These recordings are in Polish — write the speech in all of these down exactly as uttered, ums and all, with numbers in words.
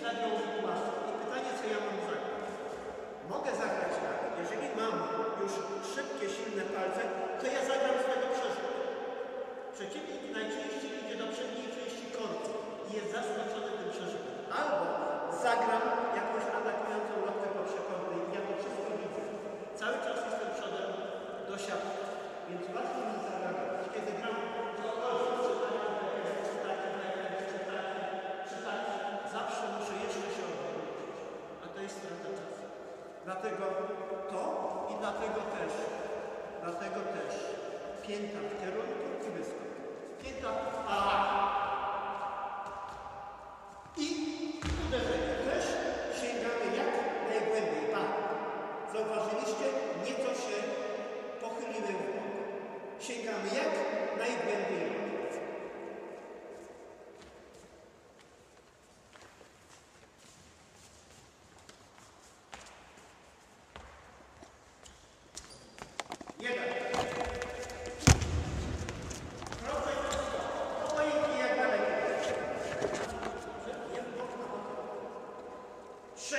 zagrał łaskę. I pytanie, co ja mam zagrać? Mogę zagrać tak, jeżeli mam już szybkie, silne palce, to ja zagram z tego przerzutu. Przeciwnik najczęściej idzie do przedniej części kortu i jest zaskoczony tym przerzutem. Albo zagram jakąś atakującą lotkę po przekątnej i ja to wszystko widzę. Cały czas jestem przodem do siatki, więc łatwo mi zareagować. Kiedy gram cokolwiek, czy taki, czy taki, czy taki, czy taki, zawsze muszę jeszcze się odwrócić. A to jest strata czasu. Dlatego to i dlatego też, dlatego też pięta w kierunku i wyskok. Pięta, a i uderzenie też sięgamy jak najgłębiej. Pa. Zauważyliście? Nieco się pochyliłem w bok. Sięgamy jak najgłębiej. Jeden. Trzy.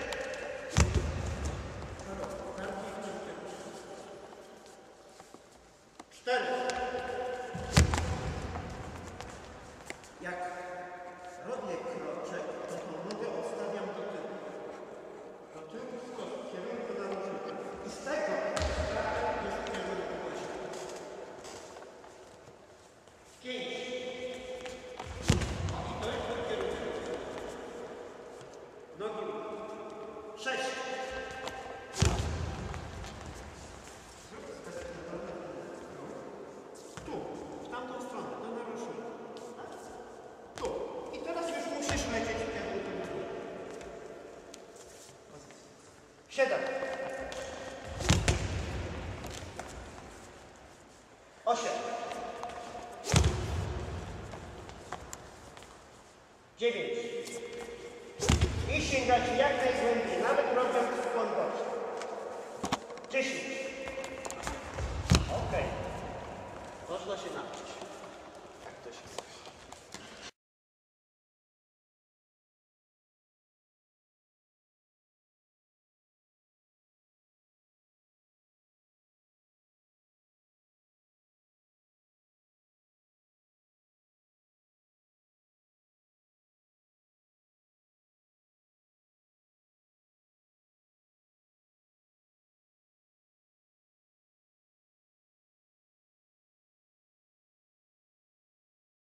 Cztery. Jak robię kroczek, to tą nogę odstawiam do tyłu. Do tyłu w kierunku narożnika. I z tego jest w kierunku właśnie. Pięć. I to jest w kierunku. Nogi. Sześć. Tu, w tamtą stronę, do narożnika. Tu. I teraz już musisz lecieć w kierunku. Siedem. Osiem. Dziewięć. I sięgacie jak najgłębiej, nawet robiąc skłon boczny. Dziesięć. Ok. Można się nauczyć. Jak to się